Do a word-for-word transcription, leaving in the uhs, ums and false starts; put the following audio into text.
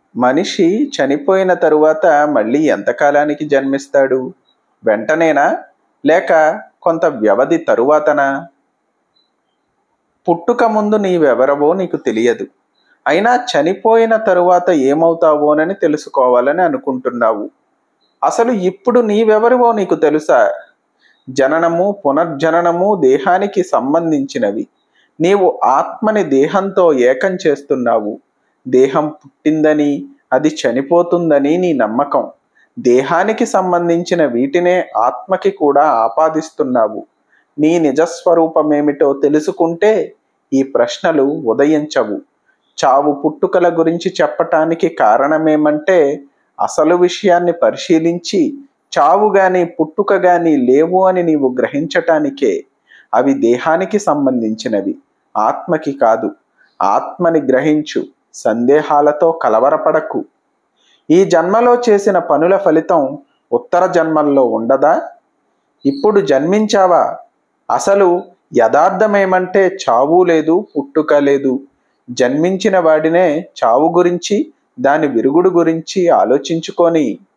మనిషి చనిపోయిన తరువాత మళ్ళీ ఎంతకాలానికి జన్మిస్తాడు? వెంటనేనా, లేక కొంత వ్యవధి తరువాతనా? పుట్టుక ముందు నీవెవరవో నీకు తెలియదు, అయినా చనిపోయిన తరువాత ఏమవుతావోనని తెలుసుకోవాలని అనుకుంటున్నావు. అసలు ఇప్పుడు నీవెవరివో నీకు తెలుసా? జననము పునర్జననము దేహానికి సంబంధించినవి. నీవు ఆత్మని దేహంతో ఏకం చేస్తున్నావు. దేహం పుట్టిందని, అది చనిపోతుందని నీ నమ్మకం. దేహానికి సంబంధించిన వీటినే ఆత్మకి కూడా ఆపాదిస్తున్నావు. నీ నిజస్వరూపమేమిటో తెలుసుకుంటే ఈ ప్రశ్నలు ఉదయించవు. చావు పుట్టుకల గురించి చెప్పటానికి కారణమేమంటే, అసలు విషయాన్ని పరిశీలించి చావు గాని పుట్టుక గాని లేవు అని నీవు గ్రహించటానికే. అవి దేహానికి సంబంధించినవి, ఆత్మకి కాదు. ఆత్మని గ్రహించు, సందేహాలతో కలవరపడకు. ఈ జన్మలో చేసిన పనుల ఫలితం ఉత్తర జన్మల్లో ఉండదా? ఇప్పుడు జన్మించావా? అసలు యథార్థమేమంటే చావు లేదు, పుట్టుక లేదు. జన్మించిన వాడినే చావు గురించి, దాని విరుగుడు గురించి ఆలోచించుకొని